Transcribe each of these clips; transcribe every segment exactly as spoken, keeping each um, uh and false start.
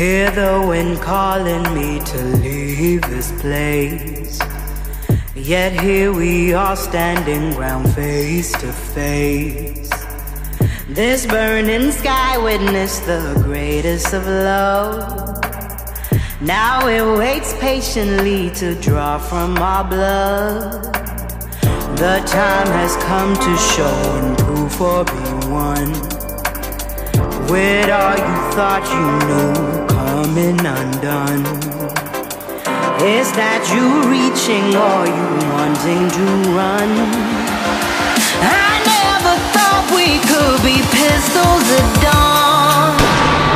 Hear the wind calling me to leave this place. Yet here we are standing ground face to face. This burning sky witnessed the greatest of love. Now it waits patiently to draw from our blood. The time has come to show and prove for being one. With all you thought you knew coming undone. Is that you reaching or you wanting to run? I never thought we could be pistols at dawn.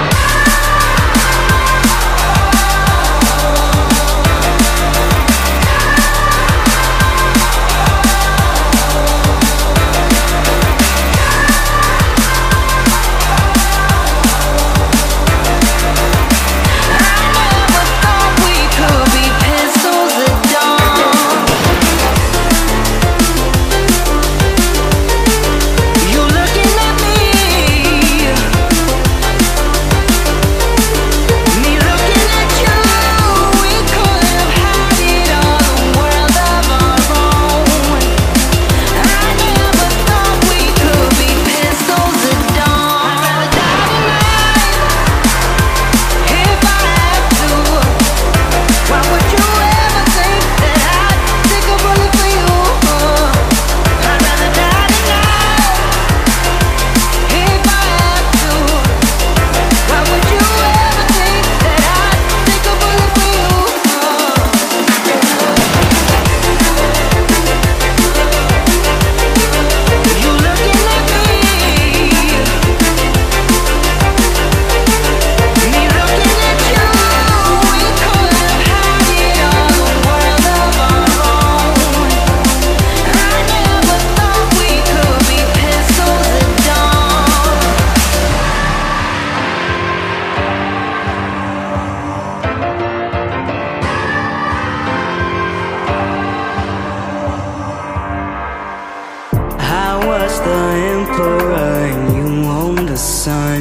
The emperor and you own the sun.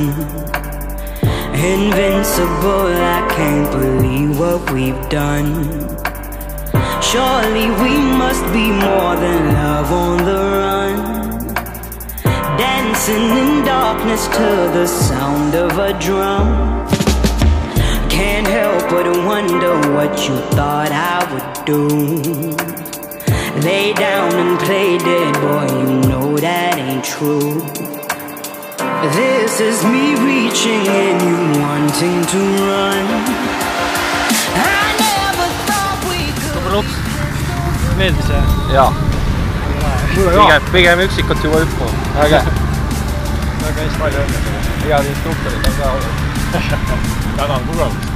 Invincible, I can't believe what we've done. Surely we must be more than love on the run. Dancing in darkness to the sound of a drum. Can't help but wonder what you thought I would do. Lay down and play dead, boy, you know that ain't true. This is me reaching and you wanting to run. I never thought we could. Meeldis see? Jaa. Pigem, pigem üksikut juba hüppu. Väga väga hästi palju õnne. Head instruktorid on ka olnud. Tänan kuulamast.